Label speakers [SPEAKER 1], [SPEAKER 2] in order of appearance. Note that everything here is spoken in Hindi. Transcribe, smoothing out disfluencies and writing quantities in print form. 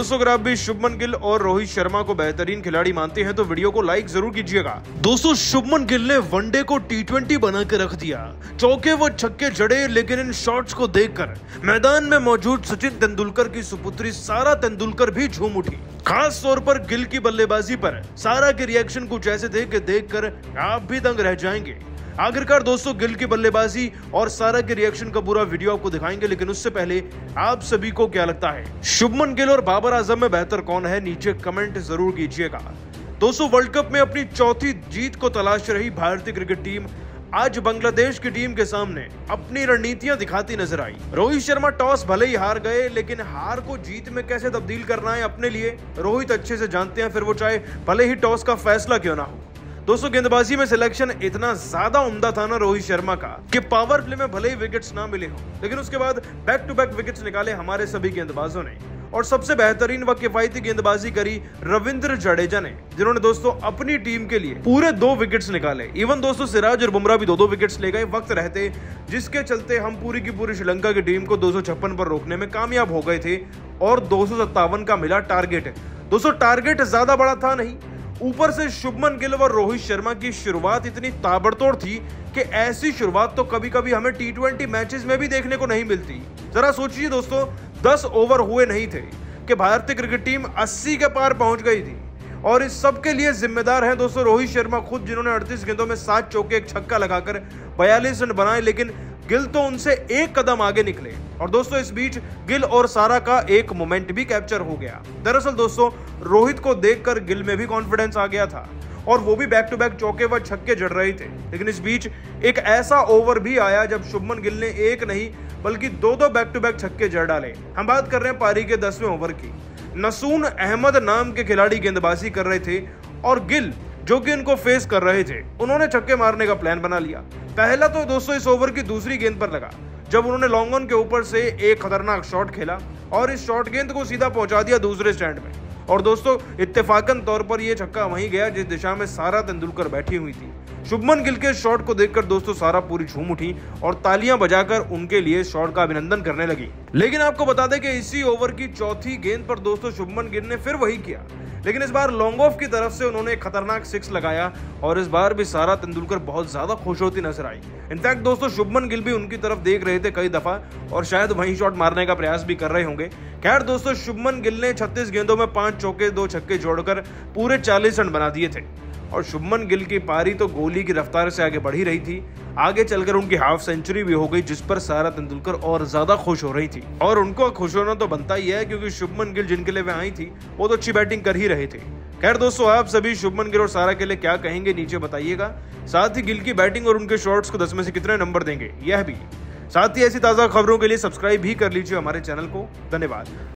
[SPEAKER 1] दोस्तों अगर आप भी शुभमन गिल और रोहित शर्मा को बेहतरीन खिलाड़ी मानते हैं तो वीडियो को लाइक जरूर कीजिएगा। दोस्तों शुभमन गिल ने वनडे को T20 बना के रख दिया। चौके व छक्के जड़े, लेकिन इन शॉट्स को देखकर मैदान में मौजूद सचिन तेंदुलकर की सुपुत्री सारा तेंदुलकर भी झूम उठी। खास तौर पर गिल की बल्लेबाजी पर सारा के रिएक्शन कुछ ऐसे थे कि देखकर आप भी दंग रह जाएंगे। आखिरकार दोस्तों गिल की बल्लेबाजी और सारा के रिएक्शन का पूरा वीडियो आपको दिखाएंगे, लेकिन उससे पहले आप सभी को क्या लगता है, शुभमन गिल और बाबर आजम में बेहतर कौन है? नीचे कमेंट जरूर कीजिएगा। दोस्तों वर्ल्ड कप में अपनी चौथी जीत को तलाश रही भारतीय क्रिकेट टीम आज बांग्लादेश की टीम के सामने अपनी रणनीतियां दिखाती नजर आई। रोहित शर्मा टॉस भले ही हार गए, लेकिन हार को जीत में कैसे तब्दील करना है अपने लिए रोहित अच्छे से जानते हैं, फिर वो चाहे भले ही टॉस का फैसला क्यों ना हो। दोस्तों गेंदबाजी में सिलेक्शन इतना ज्यादा उम्दा था ना रोहित शर्मा का कि पावर प्ले में भले ही विकेट्स ना मिले हो, लेकिन उसके बाद बैक टू बैक विकेट्स निकाले हमारे सभी गेंदबाजों ने। और सबसे बेहतरीन व किफायती गेंदबाजी करी रविंद्र जडेजा ने, जिन्होंने दोस्तों अपनी टीम के लिए पूरे 2 विकेट्स निकाले। इवन दोस्तों सिराज और बुमराह भी 2-2 विकेट्स ले गए वक्त रहते, जिसके चलते हम पूरी की पूरी श्रीलंका की टीम को 256 पर रोकने में कामयाब हो गए थे और 257 का मिला टारगेट। दोस्तों टारगेट ज्यादा बड़ा था नहीं, ऊपर से शुभमन गिल और रोहित शर्मा की शुरुआत इतनी ताबड़तोड़ थी कि ऐसी शुरुआत तो कभी कभी हमें T20 मैचेस में भी देखने को नहीं मिलती। जरा सोचिए दोस्तों, 10 ओवर हुए नहीं थे कि भारतीय क्रिकेट टीम 80 के पार पहुंच गई थी। और इस सब के लिए जिम्मेदार हैं दोस्तों रोहित शर्मा खुद, जिन्होंने 38 गेंदों में 7 चौके 1 छक्का लगाकर 42 रन बनाए, लेकिन गिल तो उनसे 1 कदम आगे निकले। और दोस्तों इस बीच गिल और सारा का एक मोमेंट भी कैप्चर हो गया। दरअसल दोस्तों रोहित को देखकर गिल में भी कॉन्फिडेंस आ गया था और वो भी बैक टू बैक चौके व छक्के जड़ रहे थे। लेकिन इस बीच एक ऐसा ओवर भी आया जब शुभमन गिल ने 1 नहीं बल्कि 2-2 बैक टू बैक छक्के जड़ डाले। हम बात कर रहे हैं पारी के 10वें ओवर की। नसून अहमद नाम के खिलाड़ी गेंदबाजी कर रहे थे और गिल जो कि इनको फेस कर रहे थे, उन्होंने छक्के मारने का प्लान बना लिया। पहला तो दोस्तों इस ओवर की दूसरी गेंद पर लगा, जब उन्होंने लॉन्ग ऑन के ऊपर से एक खतरनाक शॉट खेला और इस शॉट गेंद को सीधा पहुंचा दिया दूसरे स्टैंड में। और दोस्तों इत्तेफाकन तौर पर यह छक्का वहीं गया जिस दिशा में सारा तेंदुलकर बैठी हुई थी। शुभमन गिल के शॉट को देखकर दोस्तों सारा पूरी झूम उठी और तालियां बजाकर उनके लिए शॉट का अभिनंदन करने लगी। लेकिन आपको बता दें कि इसी ओवर की चौथी गेंद पर दोस्तों शुभमन गिल ने फिर वही किया, लेकिन इस बार लॉन्ग ऑफ की तरफ से उन्होंने एक खतरनाक 6 लगाया और इस बार भी सारा तेंदुलकर बहुत ज्यादा खुश होती नजर आई। इनफैक्ट दोस्तों शुभमन गिल भी उनकी तरफ देख रहे थे कई दफा और शायद वहीं शॉट मारने का प्रयास भी कर रहे होंगे। खैर दोस्तों शुभमन गिल ने 36 गेंदों में 5 चौके 2 छक्के जोड़कर पूरे 40 रन बना दिए थे और शुभमन गिल की पारी तो गोली की रफ्तार से आगे बढ़ ही रही थी। आगे चलकर उनकी हाफ सेंचुरी भी हो गई, जिस पर सारा तेंदुलकर और ज्यादा खुश हो रही थी। और उनको खुश होना तो बनता ही है, क्योंकि शुभमन गिल जिनके लिए वे आई थी वो तो अच्छी बैटिंग कर ही रहे थे। खैर दोस्तों आप सभी शुभमन गिल और सारा के लिए क्या कहेंगे नीचे बताइएगा। साथ ही गिल की बैटिंग और उनके शॉट्स को 10 में से कितने नंबर देंगे यह भी। साथ ही ऐसी ताजा खबरों के लिए सब्सक्राइब भी कर लीजिए हमारे चैनल को। धन्यवाद।